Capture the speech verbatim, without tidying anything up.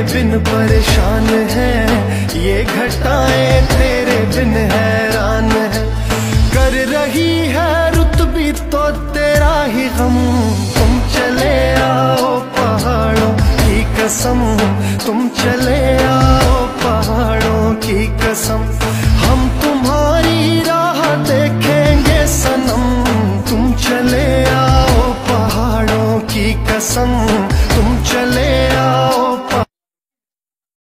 बिन परेशान है, ये घटाएं तेरे बिन हैरान है। कर रही है रुत भी तो तेरा ही गम, तुम चले आओ पहाड़ों की कसम, तुम चले आओ पहाड़ों की कसम। हम तुम्हारी राह देखेंगे सनम, तुम चले आओ पहाड़ों की कसम।